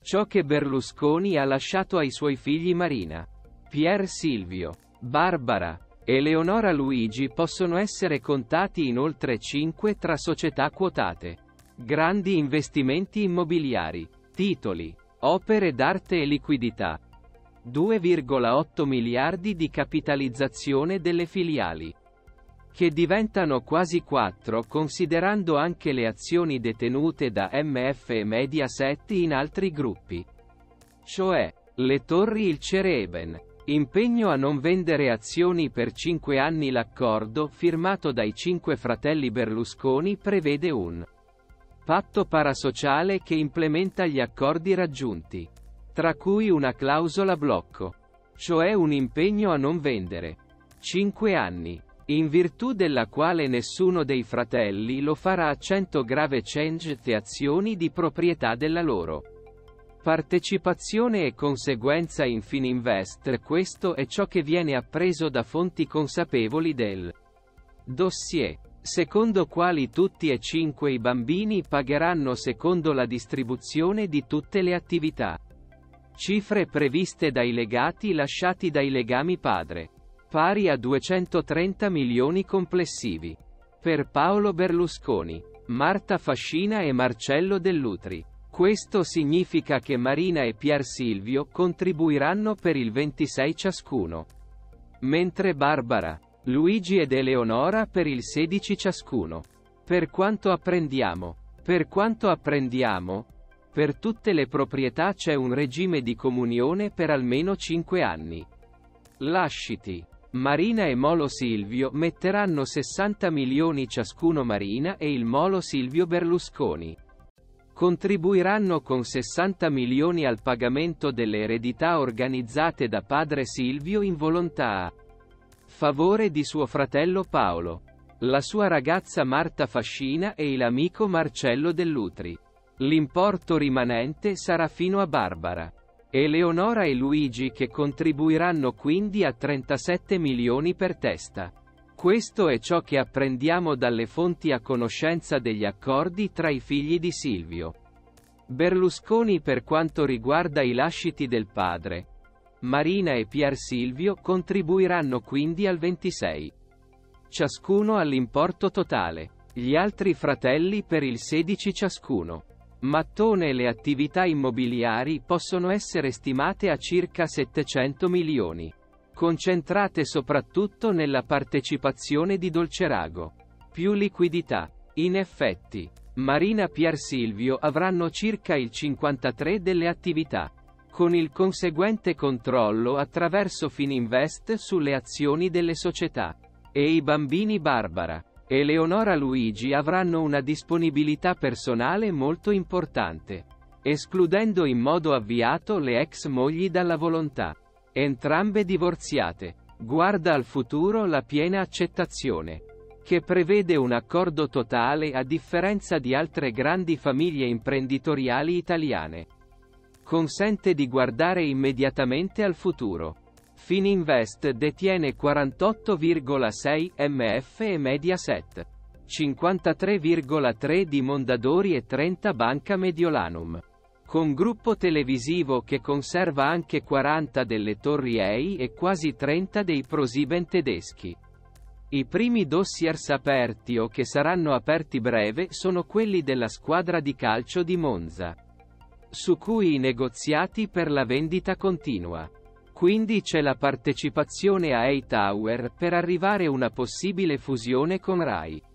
Ciò che Berlusconi ha lasciato ai suoi figli Marina, Pier Silvio, Barbara, Eleonora Luigi possono essere contati in oltre 5 tra società quotate, grandi investimenti immobiliari, titoli, opere d'arte e liquidità. 2,8 miliardi di capitalizzazione delle filiali, che diventano quasi 4 considerando anche le azioni detenute da MF e Mediaset in altri gruppi. Cioè, le torri il Cereben. Impegno a non vendere azioni per 5 anni. L'accordo firmato dai 5 fratelli Berlusconi prevede un patto parasociale che implementa gli accordi raggiunti, tra cui una clausola blocco, cioè un impegno a non vendere 5 anni, in virtù della quale nessuno dei fratelli lo farà a 100 grave change the azioni di proprietà della loro partecipazione e conseguenza in Fininvest. Questo è ciò che viene appreso da fonti consapevoli del dossier, secondo quali tutti e 5 i bambini pagheranno secondo la distribuzione di tutte le attività. Cifre previste dai legati lasciati dai legami padre, pari a 230 milioni complessivi, per Paolo Berlusconi, Marta Fascina e Marcello Dell'Utri. Questo significa che Marina e Pier Silvio contribuiranno per il 26 ciascuno, mentre Barbara, Luigi ed Eleonora per il 16 ciascuno. Per quanto apprendiamo, per tutte le proprietà c'è un regime di comunione per almeno 5 anni. Lasciti. Marina e Molo Silvio metteranno 60 milioni ciascuno. Marina e il Molo Silvio Berlusconi contribuiranno con 60 milioni al pagamento delle eredità organizzate da padre Silvio in volontà a favore di suo fratello Paolo, la sua ragazza Marta Fascina e l'amico Marcello Dell'Utri. L'importo rimanente sarà fino a Barbara, Eleonora e Luigi, che contribuiranno quindi a 37 milioni per testa. Questo è ciò che apprendiamo dalle fonti a conoscenza degli accordi tra i figli di Silvio Berlusconi. Per quanto riguarda i lasciti del padre, Marina e Pier Silvio contribuiranno quindi al 26 ciascuno all'importo totale, gli altri fratelli per il 16 ciascuno. Mattone e le attività immobiliari possono essere stimate a circa 700 milioni. Concentrate soprattutto nella partecipazione di Dolcerago. Più liquidità. In effetti, Marina Pier Silvio avranno circa il 53% delle attività, con il conseguente controllo attraverso Fininvest sulle azioni delle società. E i bambini Barbara, Eleonora Luigi avranno una disponibilità personale molto importante, escludendo in modo avviato le ex mogli dalla volontà. Entrambe divorziate. Guarda al futuro la piena accettazione, che prevede un accordo totale a differenza di altre grandi famiglie imprenditoriali italiane. Consente di guardare immediatamente al futuro. Fininvest detiene 48,6 MF e Mediaset, 53,3 di Mondadori e 30 Banca Mediolanum, con gruppo televisivo che conserva anche 40 delle torri EI e quasi 30 dei ProSieben tedeschi. I primi dossiers aperti o che saranno aperti breve sono quelli della squadra di calcio di Monza, su cui i negoziati per la vendita continua. Quindi c'è la partecipazione a Hightower per arrivare a una possibile fusione con Rai.